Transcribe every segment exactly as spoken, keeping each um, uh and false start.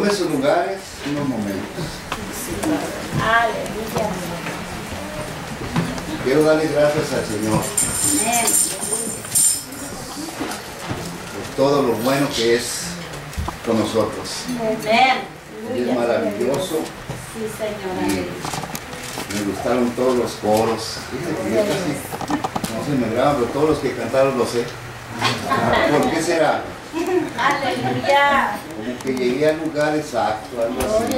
Tome sus lugares unos momentos. Aleluya. Quiero darle gracias al Señor Amén. por todo lo bueno que es con nosotros. Amén. Él es maravilloso. Sí, Señor. Y Aleluya. me gustaron todos los coros. Fíjate que yo casi no se me graban, pero todos los que cantaron lo sé. ¿Por qué será? Aleluya. Como que llegué al lugar exacto, algo así.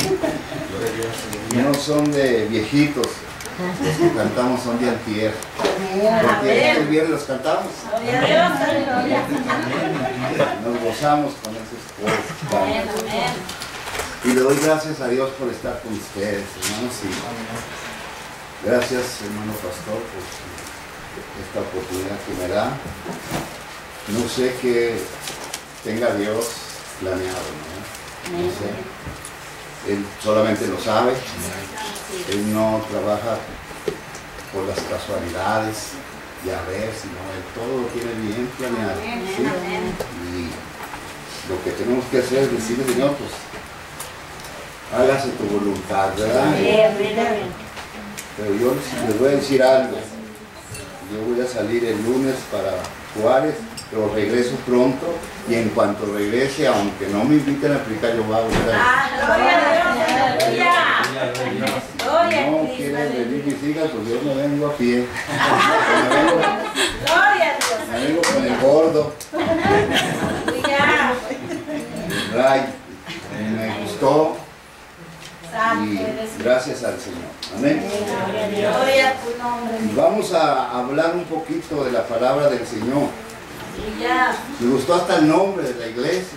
¿No? No son de viejitos. Los que cantamos son de antier. Porque el viernes los cantamos. Gloria a Dios. Aleluya. Nos gozamos con esos coros. Amén. Amén. Y le doy gracias a Dios por estar con ustedes, hermanos. Y gracias, hermano pastor, por esta oportunidad que me da. No sé qué tenga Dios planeado, ¿no? No sé. Él solamente lo sabe. Él no trabaja por las casualidades y a ver, sino Él todo lo tiene bien planeado. ¿Sí? Y lo que tenemos que hacer es decirle, Señor, pues hágase tu voluntad, ¿verdad? Pero yo les voy a decir algo. Yo voy a salir el lunes para Juárez, pero regreso pronto y en cuanto regrese, aunque no me inviten a aplicar, yo voy a volver a... Gloria a Dios. Aleluya. Gloria a No Cristo. quieren venir mis hijas, pues yo me vengo a pie. Me vengo, Gloria a Dios. me vengo con el gordo, Aleluya. el ray. Me gustó Santo y eres. gracias al Señor. Amén. Gloria a tu nombre. Y vamos a hablar un poquito de la palabra del Señor. Aleluya. Me gustó hasta el nombre de la iglesia.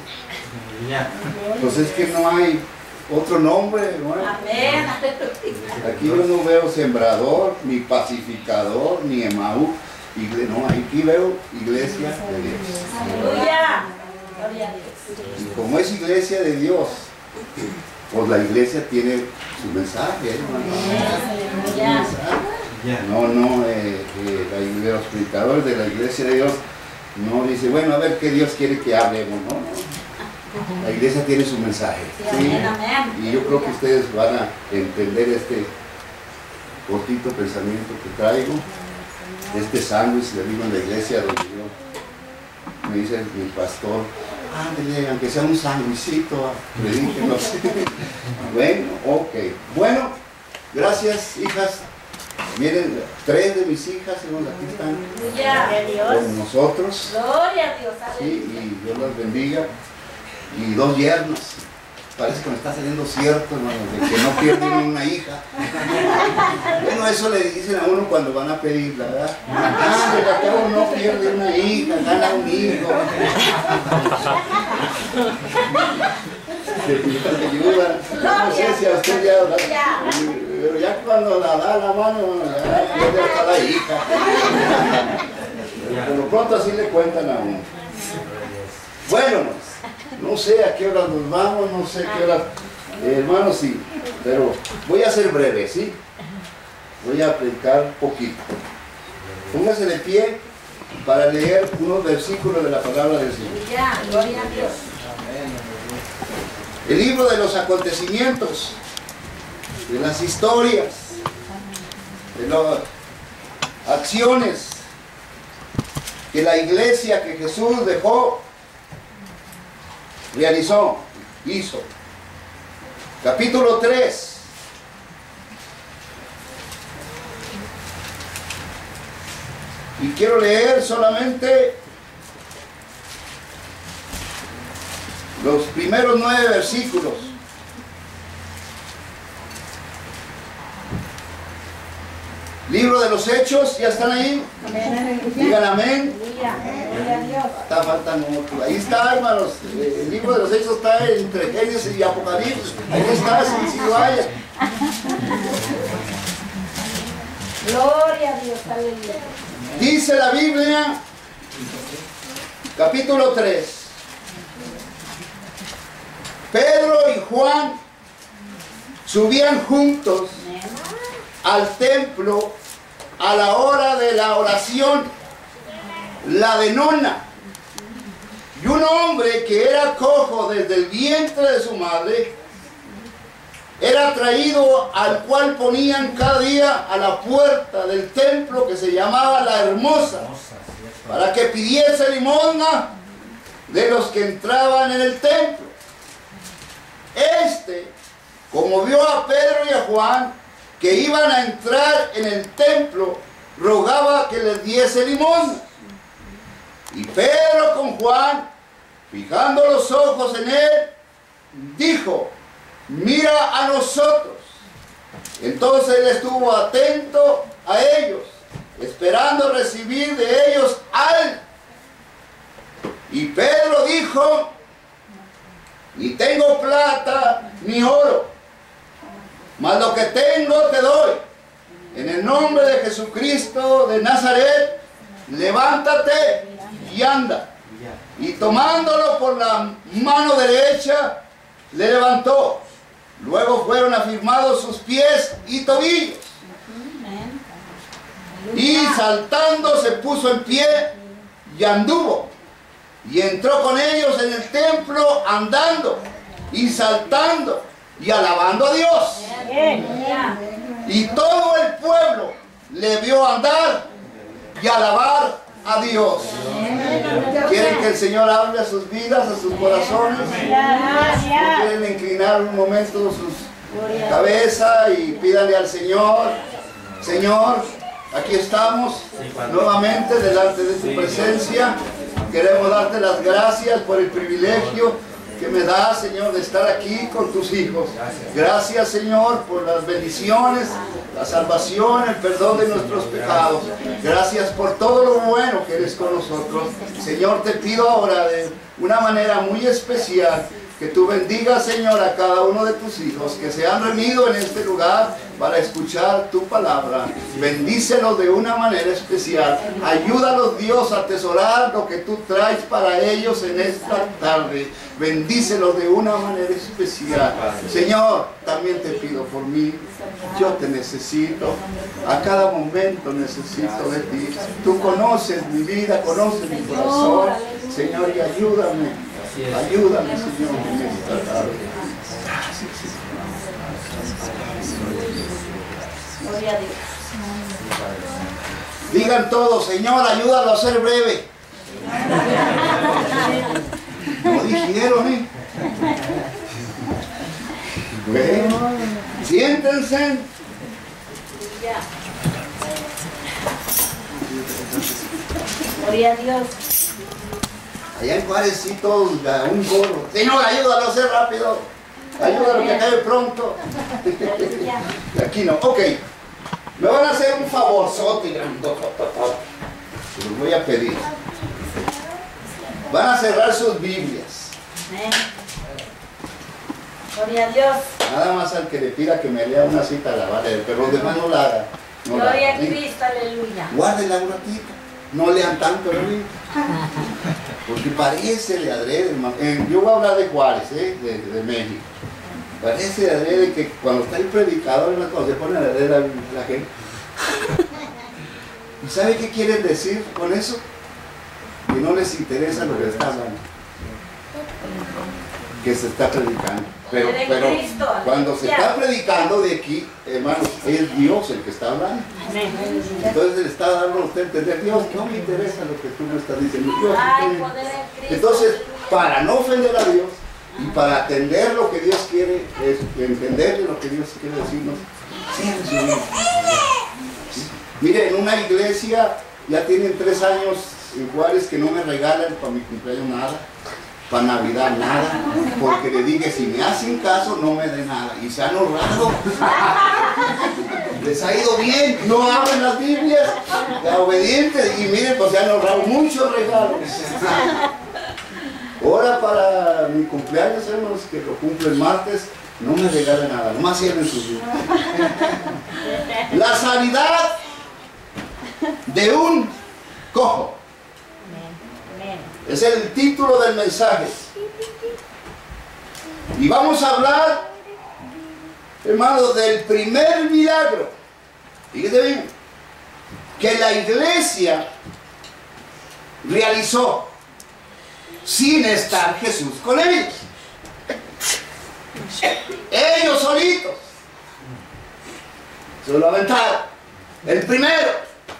Pues es que no hay otro nombre, ¿no? Amén. Aquí yo no veo sembrador, ni pacificador, ni Emaú. Igle- no, aquí veo iglesia de Dios. Aleluya. Gloria a Dios. Y como es iglesia de Dios, pues la iglesia tiene su mensaje, hermano. Su Aleluya. mensaje. No, no, eh, eh, la- los predicadores de la iglesia de Dios no dice, bueno, a ver qué Dios quiere que hablemos, no, no. La iglesia tiene su mensaje. ¿Sí? Amén, amén. Y yo creo que ustedes van a entender este cortito pensamiento que traigo, este sándwich, le digo en la iglesia donde yo, me dice mi pastor, ándale, aunque sea un sándwichito, predíquenos. Bueno, ok. Bueno, gracias, hijas. Miren, tres de mis hijas, hermanos, aquí están Gloria a Dios. con nosotros. Gloria a Dios. Sí, Aleluya. y Dios las bendiga. Y dos yernos. Parece que me está saliendo cierto, hermano, de que no pierden una hija. Bueno, eso le dicen a uno cuando van a pedirla, ¿verdad? Ah, pero acá uno no pierde una hija, gana un hijo. Se te ayuda. No sé si a usted ya, ¿verdad? Pero ya cuando la da la mano, ya pierde hasta la hija. Pero por lo pronto así le cuentan a uno. Bueno, no sé a qué hora nos vamos, no sé a qué hora, eh, hermanos, sí, pero voy a ser breve, ¿sí? Voy a predicar poquito. Póngase de pie para leer unos versículos de la palabra del Señor. Aleluya. Gloria a Dios. El libro de los acontecimientos, de las historias, de las acciones que la iglesia que Jesús dejó, realizó, hizo. Capítulo tres. Y quiero leer solamente los primeros nueve versículos. Libro de los Hechos, ¿ya están ahí? Digan amén. Aleluya. Gloria a Dios. Está faltando otro. Ahí está, hermanos. El libro de los Hechos está entre Génesis y Apocalipsis. Ahí está, si, si lo hay. Gloria a Dios. Aleluya. Dice la Biblia, capítulo tres. Pedro y Juan subían juntos al templo a la hora de la oración, la de nona, Y un hombre que era cojo desde el vientre de su madre, era traído, al cual ponían cada día a la puerta del templo que se llamaba La Hermosa, para que pidiese limosna de los que entraban en el templo. Este, como vio a Pedro y a Juan que iban a entrar en el templo, rogaba que les diese limosna. Y Pedro con Juan, fijando los ojos en él, dijo: mira a nosotros. Entonces él estuvo atento a ellos, esperando recibir de ellos algo. Y Pedro dijo: ni tengo plata ni oro, mas lo que tengo te doy. En el nombre de Jesucristo de Nazaret, levántate y anda. Y tomándolo por la mano derecha, le levantó. Luego fueron afirmados sus pies y tobillos. Y saltando se puso en pie y anduvo. Y entró con ellos en el templo andando y saltando y alabando a Dios. Y todo el pueblo le vio andar y alabar a Dios. ¿Quieren que el Señor hable a sus vidas, a sus corazones? ¿O quieren inclinar un momento sus cabeza y pídanle al Señor: Señor, aquí estamos nuevamente delante de tu presencia. Queremos darte las gracias por el privilegio que me da, Señor, de estar aquí con tus hijos. Gracias, Señor, por las bendiciones, la salvación, el perdón de nuestros pecados. Gracias por todo lo bueno que eres con nosotros. Señor, te pido ahora de una manera muy especial que tú bendigas, Señor, a cada uno de tus hijos que se han reunido en este lugar para escuchar tu palabra. Bendícelos de una manera especial. Ayúdalos, Dios, a atesorar lo que tú traes para ellos en esta tarde. Bendícelos de una manera especial. Señor, también te pido por mí. Yo te necesito. A cada momento necesito de ti. Tú conoces mi vida, conoces mi corazón. Señor, y ayúdame. Ayúdame, Señor, en esta tarde. Gracias, Señor. Gloria a Dios. Digan todos: Señor, ayúdalo a ser breve. No dijeron, ¿eh? Bueno, siéntense. Gloria a Dios. Allá en Juárez sí todos un gorro: Señor, ayúdalo a hacer rápido. Ayúdalo que acabe pronto. Aquí no. Ok. Me van a hacer un favorzote. Se los voy a pedir. Van a cerrar sus Biblias. Gloria a Dios. Nada más al que le pida que me lea una cita la vale, pero los demás no la hagan. No Gloria a Cristo, aleluya. Guárdenla un ratito. No lean tanto, ¿no? Porque parece de adrede, hermano. Eh, yo voy a hablar de Juárez, ¿eh? de, de México. Parece de adrede que cuando está el predicador, cuando se pone a adrede la, la gente. ¿Y sabe qué quieren decir con eso? Que no les interesa lo que está hablando, que se está predicando. Pero, pero cuando se está predicando de aquí, hermanos, es Dios el que está hablando. Entonces le está dando a usted a entender: Dios, no me interesa lo que tú me estás diciendo. Dios, entonces, para no ofender a Dios y para atender lo que Dios quiere, es entender lo que Dios quiere decirnos, sí, sí. Mire, en una iglesia ya tienen tres años en Juárez que no me regalan para mi cumpleaños nada, para Navidad nada, porque le dije: si me hacen caso no me den nada. Y se han honrado. Les ha ido bien, no abren las Biblias, la obedientes, y miren, pues se han honrado muchos regalos. Ahora para mi cumpleaños, hermanos, que lo cumple el martes, no me regalen nada, nomás cierren sus Biblias. La sanidad de un cojo. Es el título del mensaje. Y vamos a hablar, hermanos, del primer milagro. Fíjense bien, que la iglesia realizó. sin estar Jesús con ellos. Ellos solitos se lo aventaron. El primero,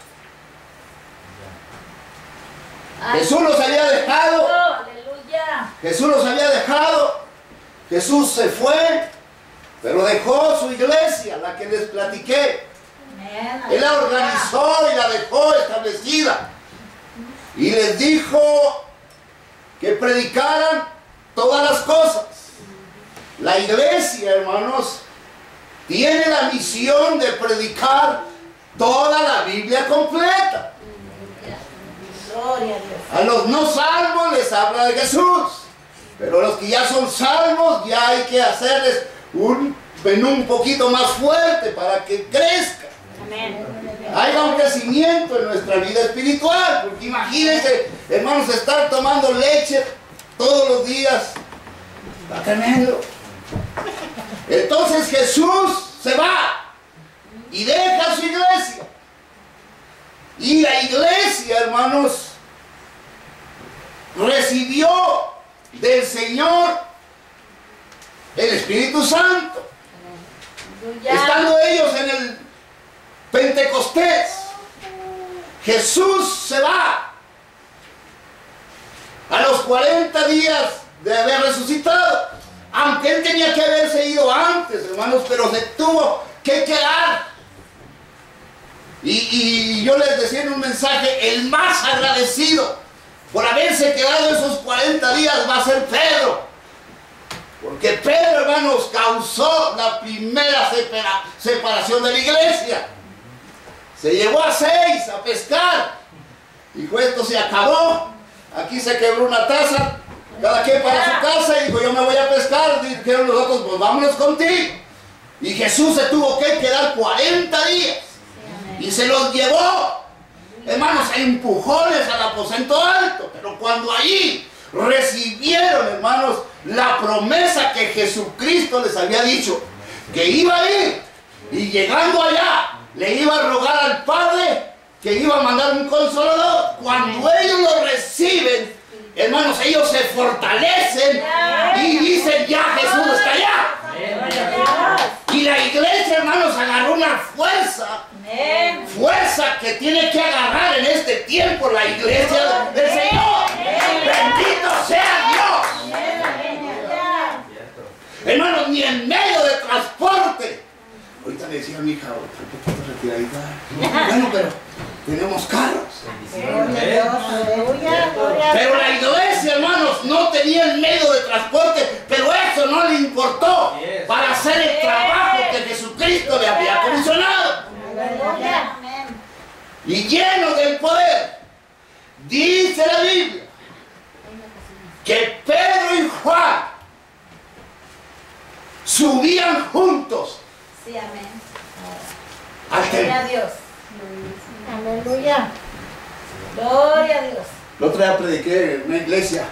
Jesús los había dejado. Aleluya. Jesús los había dejado. Jesús se fue, pero dejó su iglesia, la que les platiqué. Amén. Él la organizó y la dejó establecida. Y les dijo que predicaran todas las cosas. La iglesia, hermanos, tiene la misión de predicar toda la Biblia completa. Gloria a Dios. A los no salvos les habla de Jesús, pero a los que ya son salvos ya hay que hacerles un menú un poquito más fuerte para que crezcan. Amén. Haya un crecimiento en nuestra vida espiritual, porque imagínense, hermanos, estar tomando leche todos los días, está tremendo. Entonces Jesús se va y deja su iglesia. Y la iglesia, hermanos, recibió del Señor el Espíritu Santo. Aleluya. Estando ellos en el Pentecostés, Jesús se va a los cuarenta días de haber resucitado, aunque él tenía que haberse ido antes, hermanos, pero se tuvo que quedar. Y, y yo les decía en un mensaje, el más agradecido por haberse quedado esos cuarenta días va a ser Pedro, porque Pedro, hermanos, causó la primera separa, separación de la iglesia. Se llevó a seis a pescar. Dijo, esto se acabó. Aquí se quebró una taza. Cada quien para su casa. Y dijo, yo me voy a pescar. Dijeron los otros, pues vámonos contigo. Y Jesús se tuvo que quedar cuarenta días. Y se los llevó, hermanos, a empujones al aposento alto. Pero cuando allí recibieron, hermanos, la promesa que Jesucristo les había dicho, que iba a ir. Y llegando allá, le iba a rogar al Padre que iba a mandar un consolador. Cuando ellos lo reciben, hermanos, ellos se fortalecen y dicen, ya Jesús está allá. Y la iglesia, hermanos, agarró una fuerza, fuerza que tiene que agarrar en este tiempo la iglesia del Señor. Bendito sea Dios. Hermanos, ni en medio de transporte. Ahorita le decía a mi hija, un poquito retiradita. Bueno, pero tenemos carros. Pero la iglesia, hermanos, no tenía el medio de transporte, pero eso no le importó para hacer el trabajo que Jesucristo le había comisionado. Y lleno del poder, dice la Biblia, que Pedro y Juan subían juntos. Sí, amén. Al templo. Gloria a Dios. Aleluya. Gloria a Dios. La otra vez prediqué en una iglesia,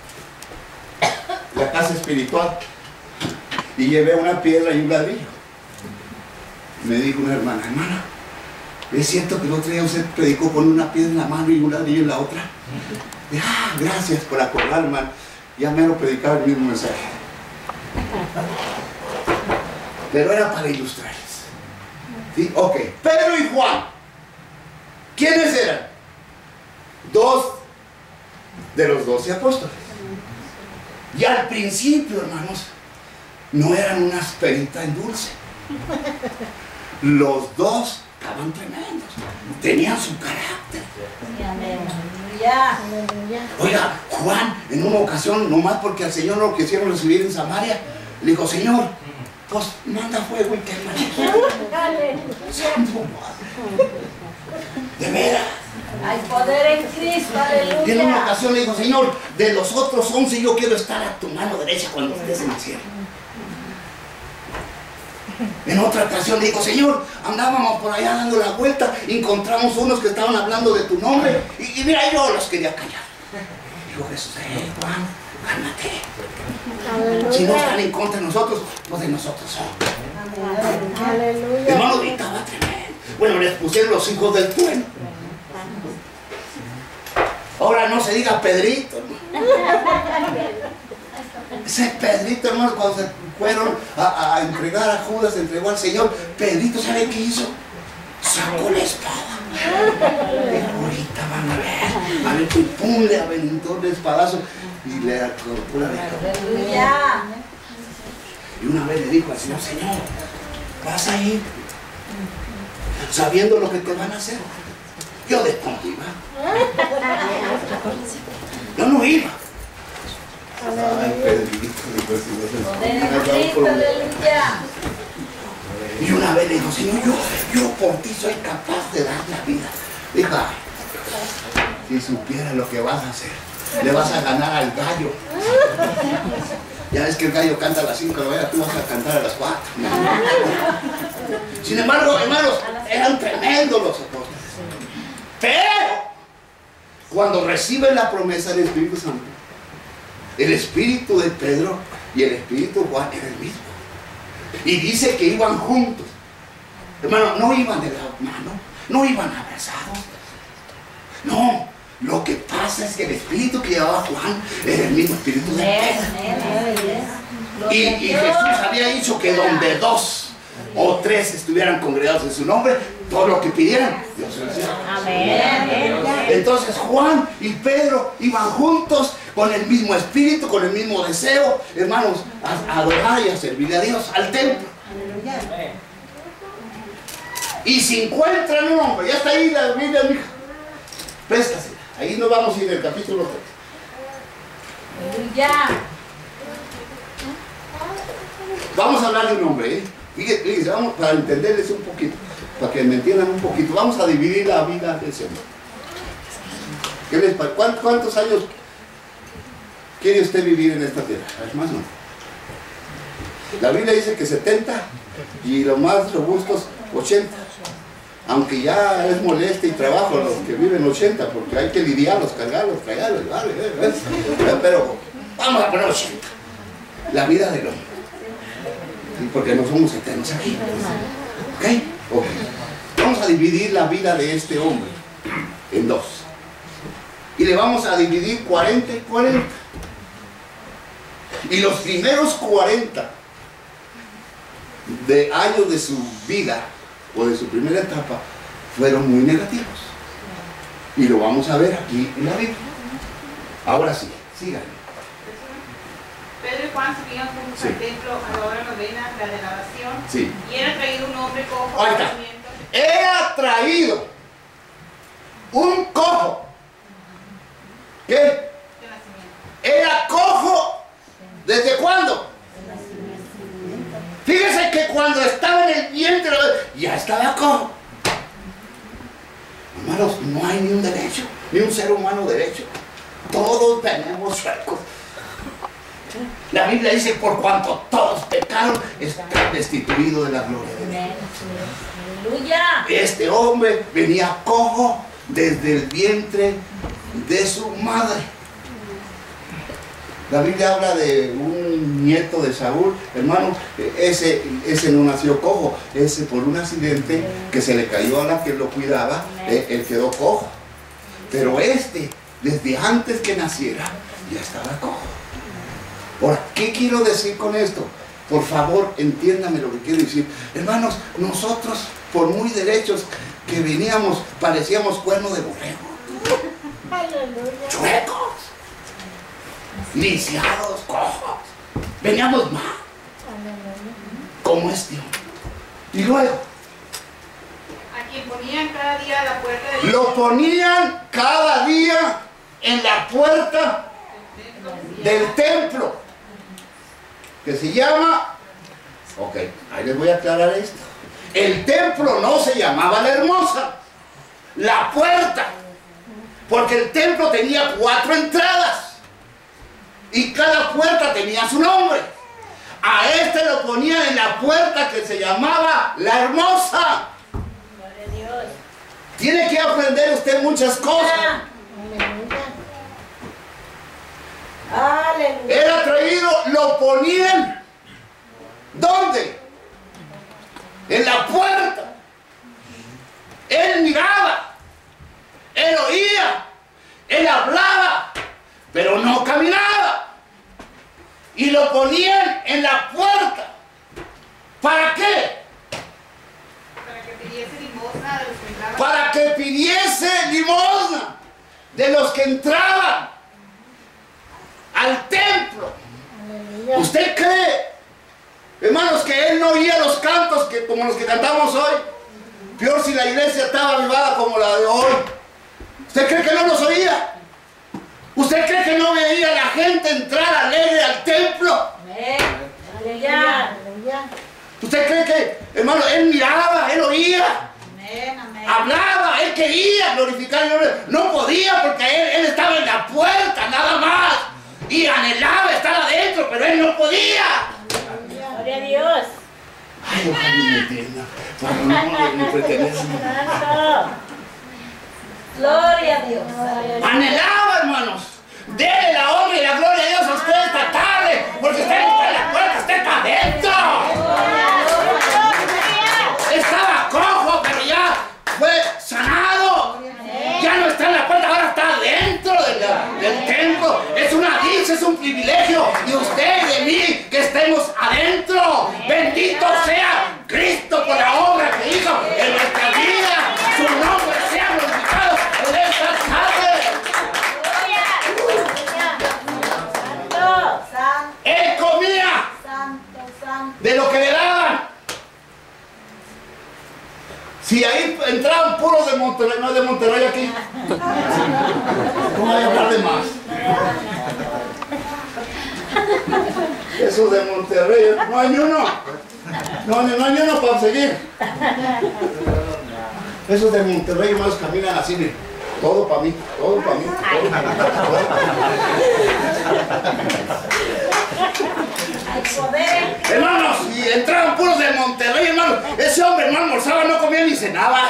la casa espiritual, y llevé una piedra y un ladrillo. Me dijo una hermana, hermana, ¿es cierto que el otro día usted predicó con una piedra en la mano y un ladrillo en la otra? Y, ah, gracias por acordarme, hermano. Ya me lo predicaba el mismo mensaje. Pero era para ilustrarles. ¿Sí? Ok. Pedro y Juan. ¿Quiénes eran? Dos de los doce apóstoles. Y al principio, hermanos, no eran unas peritas en dulce. Los dos estaban tremendos. Tenían su carácter. Oiga, Juan, en una ocasión, nomás porque al Señor lo quisieron recibir en Samaria, le dijo, Señor, pues manda fuego y quema. De veras. Hay poder en Cristo, aleluya. Y en una ocasión le dijo, Señor, de los otros once yo quiero estar a tu mano derecha cuando estés en el cielo. En otra ocasión le dijo, Señor, andábamos por allá dando la vuelta, encontramos unos que estaban hablando de tu nombre, y, y mira, yo los quería callar. Dijo Jesús, eh, Juan, cálmate. Si no están en contra de nosotros, pues de nosotros son. Aleluya. Hermano, gritaba tremendo. Bueno, les pusieron los hijos del trueno. Ahora no se diga Pedrito, hermano. Ese Pedrito, hermanos, cuando se fueron a, a entregar a Judas, entregó al Señor, Pedrito, ¿sabe qué hizo? Sacó la espada. Dijo, ahorita van a ver. A ver, y pum, le aventó el espadazo y le cortó la oreja. Y una vez le dijo al Señor, Señor, vas a ir sabiendo lo que te van a hacer. Yo de pronto iba. Yo no iba. Ay, Pedrito, y una vez le dijo, Señor, yo, yo por ti soy capaz de dar la vida. Dijo, ay, si supieras lo que vas a hacer, le vas a ganar al gallo. Ya ves que el gallo canta a las cinco de la mañana, tú vas a cantar a las cuatro. Sin embargo, hermanos, eran tremendos los apóstoles. Pero, cuando reciben la promesa del Espíritu Santo, el espíritu de Pedro y el espíritu de Juan era el mismo. Y dice que iban juntos. Hermano, no iban de la mano, no iban abrazados. No, lo que pasa es que el espíritu que llevaba Juan era el mismo espíritu de Pedro. Y, y Jesús había dicho que donde dos o tres estuvieran congregados en su nombre, todo lo que pidieran, Dios se lo hacía. Amén. Entonces Juan y Pedro iban juntos con el mismo espíritu, con el mismo deseo, hermanos, a, a adorar y a servirle a Dios, al templo. Y si encuentran un hombre, ya está ahí la Biblia, mija, préstasela. Ahí nos vamos a ir en el capítulo tres. Ya. Vamos a hablar de un hombre, ¿eh? Fíjense, fíjense, vamos para entenderles un poquito, para que me entiendan un poquito. Vamos a dividir la vida del Señor. ¿Qué les parece? ¿Cuántos años quiere usted vivir en esta tierra? Más o menos. La Biblia dice que setenta y los más robustos ochenta. Aunque ya es molestia y trabajo los que viven ochenta, porque hay que lidiarlos, cargarlos, traerlos, vale, vale, pero vamos a poner ochenta. La vida del hombre. Porque no somos eternos aquí. ¿Ok? Ok. Vamos a dividir la vida de este hombre en dos. Y le vamos a dividir cuarenta y cuarenta. Y los primeros cuarenta de años de su vida, o de su primera etapa, fueron muy negativos. Y lo vamos a ver aquí en la Biblia. Ahora sí, síganme. Pedro y Juan subían juntos sí. al templo a la hora novena, la de la oración, sí. y era traído un hombre cojo. Ahí está. Era traído un cojo. ¿Qué? De nacimiento. Era cojo. ¿Desde cuándo? Fíjese que cuando estaba en el vientre ya estaba cojo. Hermanos, no hay ni un derecho, ni un ser humano derecho. Todos tenemos suecos. La Biblia dice, por cuanto todos pecaron, están destituidos de la gloria de Dios. Aleluya. Este hombre venía cojo desde el vientre de su madre. La Biblia habla de un nieto de Saúl, hermano, ese, ese no nació cojo, ese por un accidente que se le cayó a la que lo cuidaba, él, él quedó cojo. Pero este, desde antes que naciera, ya estaba cojo. Ahora, ¿qué quiero decir con esto? Por favor, entiéndame lo que quiero decir. Hermanos, nosotros, por muy derechos que veníamos, parecíamos cuerno de borrego. Chuecos, lisiados, cojos. Veníamos mal. Como este hombre. Y luego, a quien ponían cada día a la puerta del lo ponían cada día en la puerta del templo, que se llama, ok, ahí les voy a aclarar esto. El templo no se llamaba La Hermosa, la puerta, porque el templo tenía cuatro entradas y cada puerta tenía su nombre. A este lo ponían en la puerta que se llamaba La Hermosa. Tiene que aprender usted muchas cosas. Aleluya. Era traído, lo ponían, ¿dónde? En la puerta. Él miraba, él oía, él hablaba, pero no de los que entraban al templo. Aleluya. ¿Usted cree, hermanos, que él no oía los cantos que, como los que cantamos hoy? Peor si la iglesia estaba avivada como la de hoy. ¿Usted cree que no los oía? ¿Usted cree que no veía a la gente entrar alegre al templo? Aleluya. Aleluya. ¿Usted cree que, hermano, él miraba, él oía? Amén, amén. Hablaba, él quería glorificar el nombre. No podía porque él, él estaba en la puerta, nada más. Y anhelaba estar adentro, pero él no podía. Gloria a Dios. Ay, ojalá me entienda. Para no me pertenece. Santo. Gloria a Dios. Anhelaba, hermanos. Dele la honra y la gloria a Dios a usted esta tarde. Porque usted no está en la puerta, usted está adentro. Estaba cojo, pero ya fue sanado. Ya no está en la puerta, ahora está dentro del, del templo. Es una dicha, es un privilegio de usted y de mí que estemos adentro. Bendito sea Cristo por la obra que hizo en nuestra vida. Su nombre sea glorificado en esta tarde. Santo. Santo. Él comía Santo. Santo. de lo que le daban. Si ahí entraban puros de Monterrey, no es de Monterrey aquí. ¿Cómo voy a hablar de más? Esos de Monterrey, no hay ni uno. No, no hay ni uno para seguir. Esos de Monterrey, hermanos, caminan así, miren. Todo para mí, todo para mí. Todo para mí, todo para mí. Hermanos, y entraban puros de Monterrey, hermanos. Ese hombre no almorzaba, no comía ni cenaba.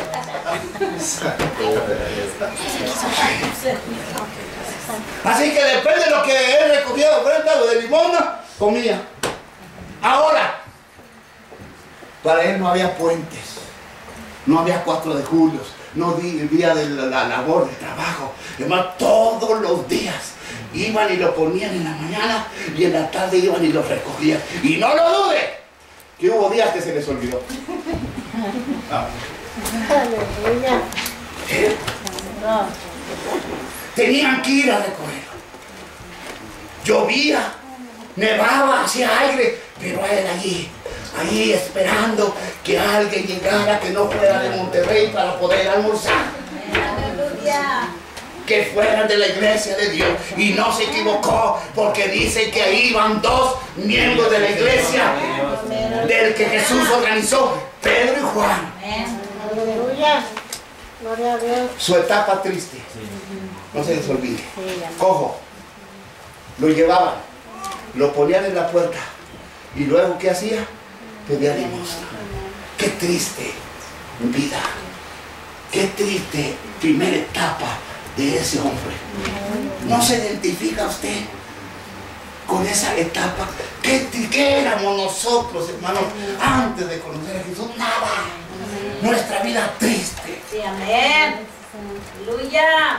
Así que después de lo que él recogía de ofrenda, lo de limosna, comía. Ahora, para él no había puentes, no había cuatro de julio, no día de la, la labor, de trabajo. Hermano, todos los días iban y lo ponían en la mañana y en la tarde iban y lo recogían. Y no lo dude, que hubo días que se les olvidó. Ah. Aleluya. ¿Eh? No. Tenían que ir a recogerlo. Llovía, nevaba, hacía aire, pero él allí, allí esperando que alguien llegara que no fuera de Monterrey para poder almorzar. Aleluya. Que fueran de la iglesia de Dios. Y no se equivocó, porque dice que ahí iban dos miembros de la iglesia del que Jesús organizó, Pedro y Juan. Aleluya. Gloria a Dios. Su etapa triste, no se les olvide. Cojo, lo llevaban, lo ponían en la puerta y luego ¿qué hacía? Pedía limosna. Qué triste vida, qué triste primera etapa de ese hombre. ¿No se identifica usted con esa etapa? ¿Qué, qué éramos nosotros, hermanos, antes de conocer a Jesús? Nada. Nuestra vida triste. Sí, amén. Aleluya.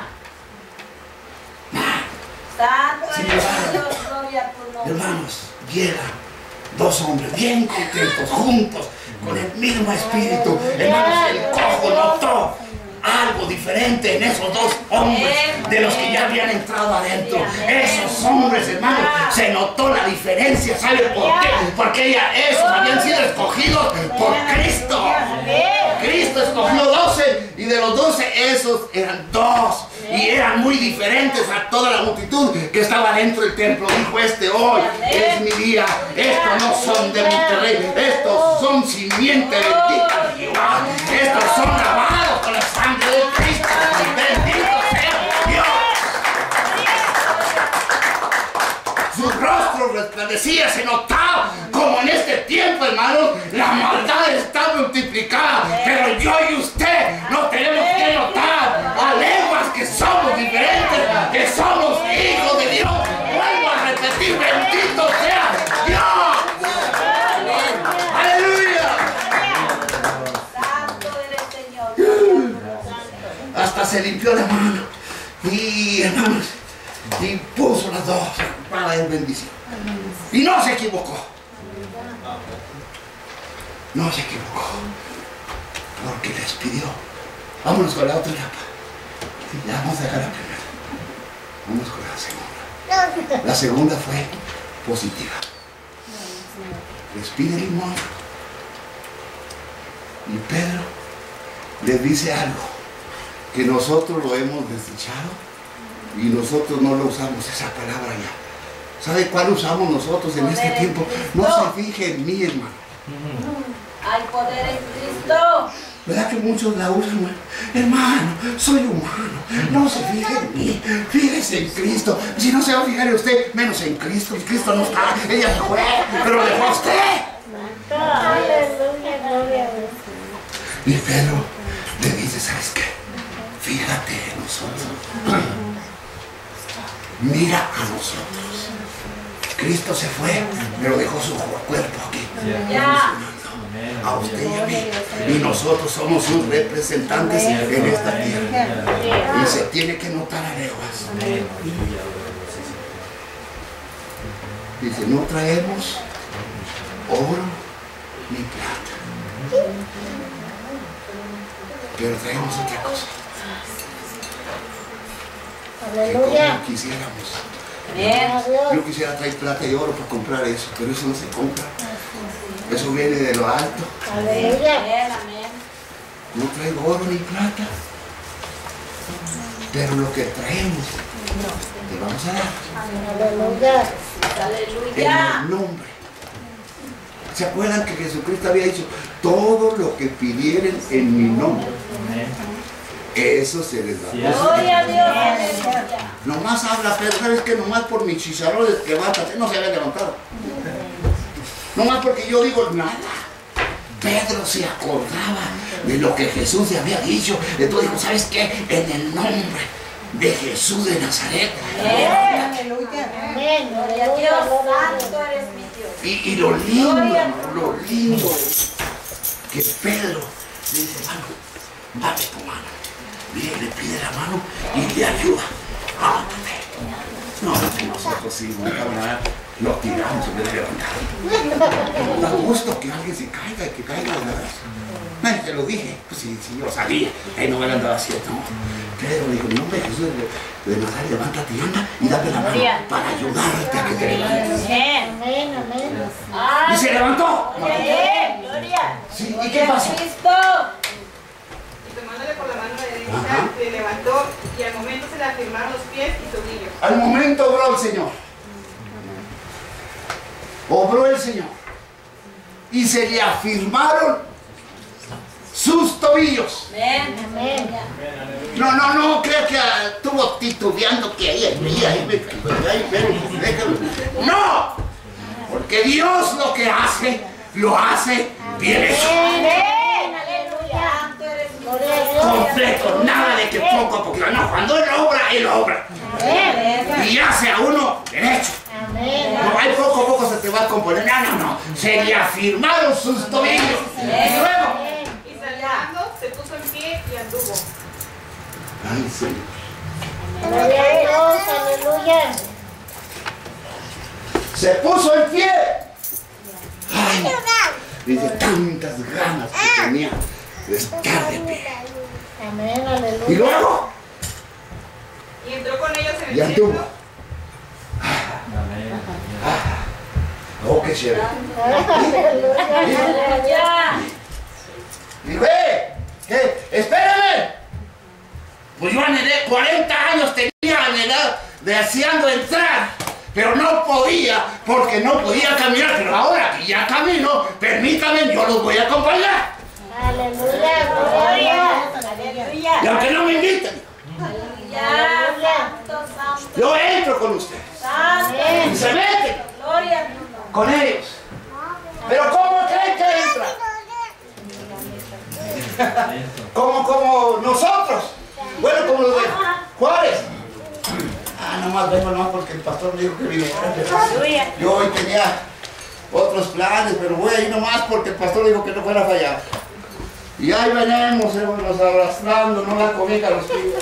Santo Sí, eres hermano. Dios, gloria a tu nombre. Hermanos, llegan dos hombres bien contentos, juntos, con el mismo espíritu. Hermanos, el cojo notó algo diferente en esos dos hombres de los que ya habían entrado adentro. Esos hombres, hermanos, se notó la diferencia. ¿Sabe por qué? Porque ella, esos habían sido escogidos por Cristo. Cristo escogió doce y de los doce esos eran dos. Y eran muy diferentes a toda la multitud que estaba dentro del templo. Dijo este: hoy es mi día. Estos no son de Monterrey. Estos son simiente bendita de Jehová. Estos son lavados con la sangre de Cristo. Bendito sea Dios. Su rostro resplandecía, se notaba como en este tiempo, hermanos, la maldad está multiplicada. Pero yo y usted no tenemos que notar a lenguas que somos diferentes, que somos hijos de Dios. Vuelvo a repetir: bendito sea Dios. Aleluya. Santo eres Señor. Hasta se limpió la mano y, hermanos, y puso las dos para dar bendición. Y no se equivocó. No se equivocó. Porque les pidió. Vámonos con la otra etapa. Ya vamos a dejar la primera. Vamos con la segunda. La segunda fue positiva. Les pide limón. Y Pedro les dice algo que nosotros lo hemos desechado y nosotros no lo usamos, esa palabra ya. ¿Sabe cuál usamos nosotros en este tiempo? No se fije en mí, hermano. Hay poder en Cristo. ¿Verdad que muchos la usan? Hermano, soy humano, no se fije en mí, fíjese en Cristo. Si no se va a fijar en usted, menos en Cristo. Cristo no está, ella se fue, pero dejó a usted. Aleluya, gloria a Dios. Y Pedro le dice, ¿sabes qué? Fíjate en nosotros. Mira a nosotros. Cristo se fue, pero dejó su cuerpo aquí. Ya. A usted y a mí. Y nosotros somos sus representantes en esta tierra. Y se tiene que notar a leguas. Dice, no traemos oro ni plata, pero traemos otra cosa. Aleluya. Que quisiéramos. Yo quisiera traer plata y oro para comprar eso, pero eso no se compra. Eso viene de lo alto. Aleluya. No traigo oro ni plata, pero lo que traemos te vamos a dar. Aleluya. En el nombre. ¿Se acuerdan que Jesucristo había dicho, todo lo que pidieren en mi nombre, eso se les da? Gloria a Dios. Nomás habla, pero sabes que nomás por mis chicharrones que levantas, no se había levantado. Nomás porque yo digo nada. Pedro se acordaba de lo que Jesús le había dicho. Entonces dijo, ¿sabes qué? En el nombre de Jesús de Nazaret. Aleluya. Amén. Gloria a Dios. Santo eres mi Dios. Y, y lo lindo, lo lindo es que Pedro le dice, hermano, dame tu mano. Mire, le pide la mano y le ayuda. Levántate. No, que nosotros sí, un camarada, lo tiramos en vez de levantar. Da gusto que alguien se caiga y que caiga de la vez. Ay, te lo dije, pues si, si yo sabía, ahí no me lo andaba haciendo. Pedro dijo, no, hombre, Jesús de, de Nazaret, levántate y anda y dame la mano para ayudarte a que te levantes. Amén, amén. Y se levantó. Amén. Gloria. Sí, ¿y qué pasó? Cristo. Y tomándole por la mano derecha, Ajá. le levantó y al momento se le afirmaron los pies y tobillos. Al momento obró el Señor. Obró el Señor. Y se le afirmaron sus tobillos. Amén. Amén. No, no, no, creo que ah, estuvo titubeando que ahí, ahí, ahí, me, ahí, pero, déjalo. ¡No! Porque Dios lo que hace, lo hace bien hecho. Amén. Aleluya. Gloria a Dios. Completo, nada de que poco a poco. No, cuando Él obra, Él obra. Amén. Y hace a uno derecho. Amén. No, hay poco a poco se te va a componer. No, no, no. Se le afirmaron sus tobillos. Y luego. Y saltando, se puso en pie y anduvo. Ay, Señor. Gloria a Dios. Aleluya. Se puso en pie. Ay, dice tantas ganas que tenía de estar de pie. Amén. Y Aleluya. luego. Y entró con ellos en el Y anduvo. templo. Oh, qué chévere. Aleluya. Dijo, ¡eh! ¿Qué? ¡Espérame! Pues yo anhelé, cuarenta años tenía anhelado, deseando entrar, pero no podía, porque no podía caminar. Pero ahora que ya camino, permítame, yo los voy a acompañar. Aleluya. Gloria. Aleluya. Y aunque no me inviten, Aleluya. Santo, santo. yo entro con ustedes. Y Amén. se meten Gloria a Dios. con ellos. Pero ¿cómo creen que entra? Como, como nosotros. Bueno, como los de Juárez. Ah, nomás vengo nomás porque el pastor me dijo que viniera. Aleluya. Yo hoy tenía otros planes, pero voy a ir nomás porque el pastor dijo que no fuera a fallar. Y ahí venimos, hermanos, arrastrando, no la cobija a los pies.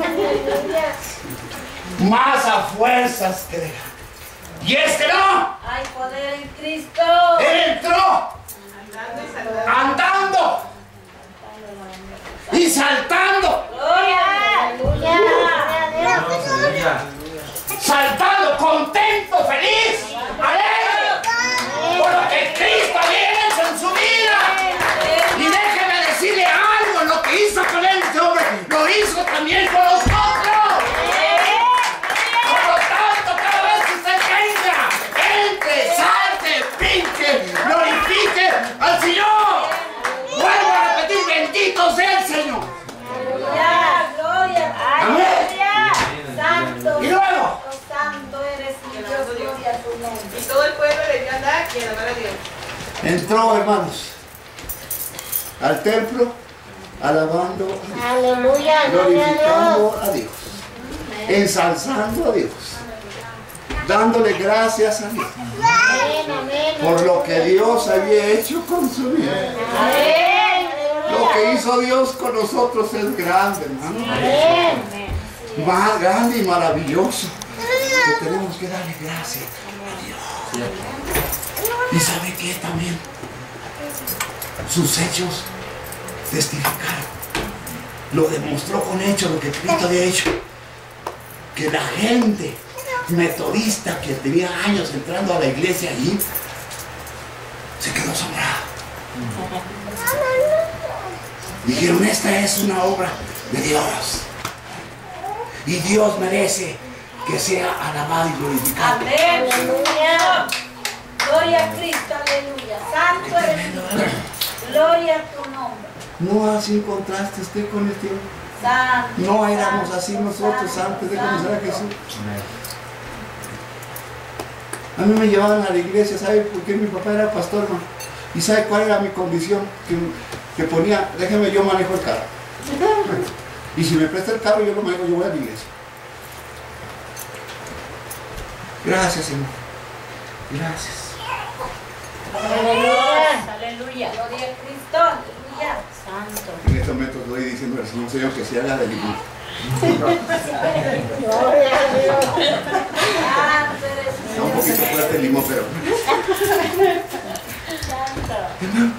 Más a fuerzas que dejar. Y este no. Hay poder en Cristo. Él entró Andando y saltando. andando y saltando. Gloria. Aleluya. saltando, contento, feliz, alegre, por lo que Cristo había hecho en su vida. Y déjeme decirle algo, lo que hizo con este hombre, lo hizo también con nosotros. Por lo tanto, cada vez que usted venga, entre, salte, pinche, glorifique al Señor. Vuelvo a repetir, bendito sea el Señor. Aleluya, gloria, aleluya. Santo, Y luego, santo eres mi Dios, gloria a tu nombre. Y todo el pueblo le dio a andar y a alabar a Dios. Entró, hermanos, al templo, alabando, Aleluya, gloria a Dios. glorificando a Dios, ensalzando a Dios, dándole gracias a Dios Amén, amén. por lo que Dios había hecho con su vida. Amén. Lo que hizo Dios con nosotros es grande, hermano. Amén. Más grande y maravilloso. Que tenemos que darle gracias a Dios. Y sabe que también sus hechos testificaron. Lo demostró con hechos lo que Cristo había hecho. Que la gente metodista que tenía años entrando a la iglesia allí se quedó asombrada. Dijeron, esta es una obra de Dios. Y Dios merece que sea alabado y glorificado. Amén. Aleluya. Gloria a Cristo, aleluya. Santo eres tu Dios. Gloria a tu nombre. No así encontraste usted con este hombre. Santo. No éramos santo, así nosotros santo, antes de santo. conocer a Jesús. A mí me llevaban a la iglesia, ¿sabe por qué? Mi papá era pastor, hermano. ¿Y sabe cuál era mi condición? Que, que ponía, déjeme, yo manejo el carro. Y si me presta el carro, yo lo manejo, yo voy a la iglesia. Gracias, Señor. Gracias. Aleluya. Aleluya. Gloria a Cristo. Aleluya. Santo. En este momento estoy diciendo al Señor, Señor, que se haga de limón. Gloria a Dios. Santo eres tu Está un Dios. poquito fuerte el limón, pero... Santo. Hermano,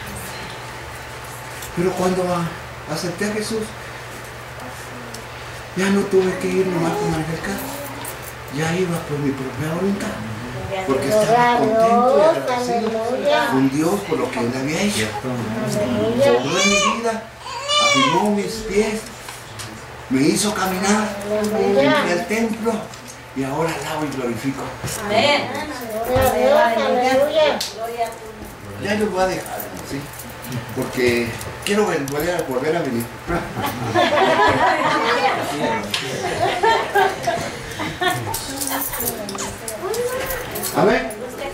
pero cuando a- acepté a Jesús, ya no tuve que ir nomás con manejar el carro. Ya iba por mi propia voluntad. Porque estaba contento y agradecido con Dios por lo que Él había hecho. Sobró en mi vida, afirmó mis pies, me hizo caminar, entré al templo y ahora alabo y glorifico. Amén. Gloria a Dios. Aleluya. Gloria a tu nombre. Ya los voy a dejar, ¿sí? Porque quiero ven- volver a, volver a venir. Amén.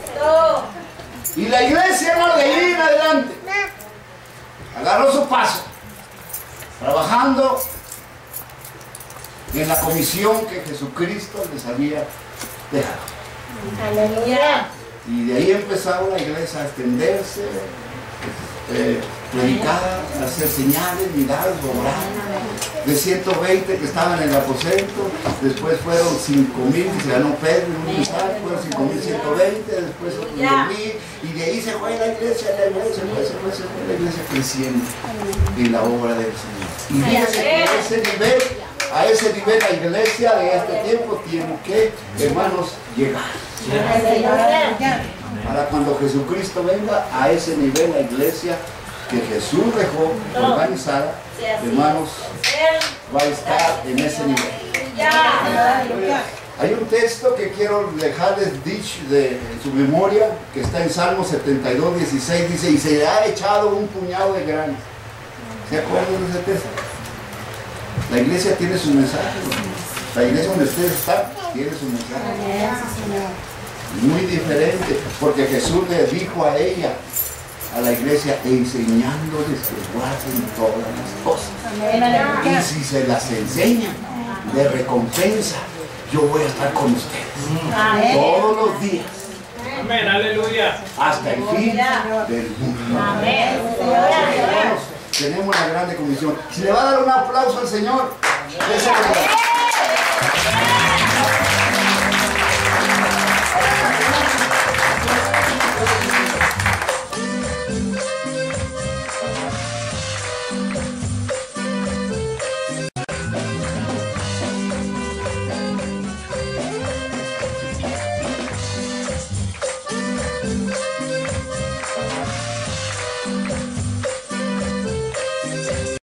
Y la iglesia, hermano, de ahí en adelante agarró su paso, trabajando en la comisión que Jesucristo les había dejado. Aleluya. Y de ahí empezaba la iglesia a extenderse, eh, predicar, hacer señales, milagros, orar. De ciento veinte que estaban en el aposento, después fueron cinco mil que se ganó Pedro en un mensaje, fueron cinco mil ciento veinte, después otros diez mil, y de ahí se fue la iglesia, la iglesia, se fue, se fue, se fue la iglesia creciendo en la obra del Señor. Y fíjense que a ese nivel, a ese nivel la iglesia de este tiempo tiene que, hermanos, llegar. Para cuando Jesucristo venga, a ese nivel la iglesia que Jesús dejó organizada, hermanos, va a estar en ese nivel. Hay un texto que quiero dejarles dicho de en su memoria, que está en Salmo setenta y dos, dieciséis, dice, y se le ha echado un puñado de grano. ¿Se acuerdan de ese texto? La iglesia tiene su mensaje. La iglesia donde ustedes están tiene su mensaje. Muy diferente, porque Jesús le dijo a ella, a la iglesia, enseñándoles que guarden todas las cosas. Y si se las enseñan de recompensa, yo voy a estar con ustedes todos los días. Amén, aleluya. Hasta el fin del mundo. Amén. Hermanos, tenemos una grande comisión. Si le va a dar un aplauso al Señor, déselo.